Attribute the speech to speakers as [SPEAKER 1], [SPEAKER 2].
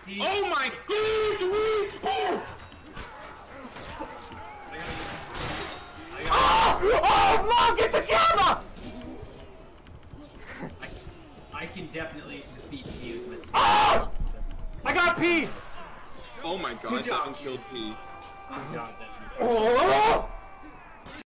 [SPEAKER 1] Oh my god!
[SPEAKER 2] Oh, Mom, get the camera!
[SPEAKER 3] I can definitely defeat P with my
[SPEAKER 2] Oh! I got P!
[SPEAKER 1] Oh my god, Devin killed P.
[SPEAKER 3] Good job, Devin.
[SPEAKER 2] Oh!